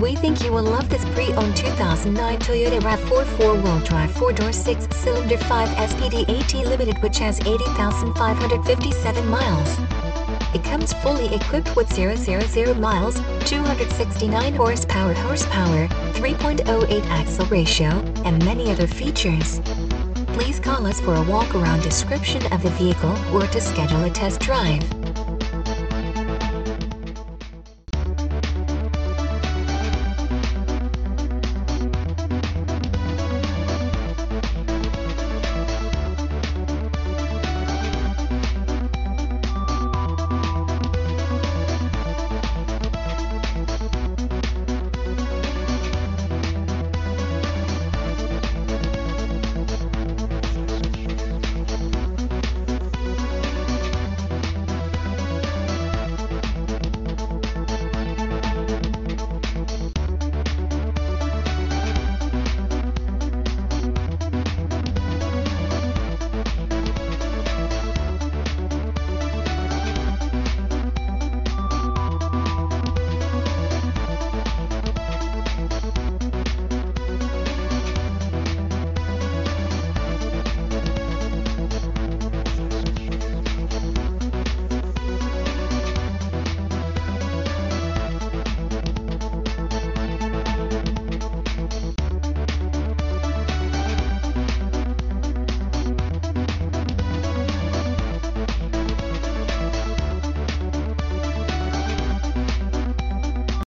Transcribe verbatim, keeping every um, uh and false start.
We think you will love this pre-owned two thousand nine Toyota RAV four four-wheel drive four-door six-cylinder five speed A T Limited, which has eighty thousand five hundred fifty-seven miles. It comes fully equipped with zero zero zero miles, two hundred sixty-nine horsepower horsepower, three point oh eight axle ratio, and many other features. Please call us for a walk-around description of the vehicle or to schedule a test drive.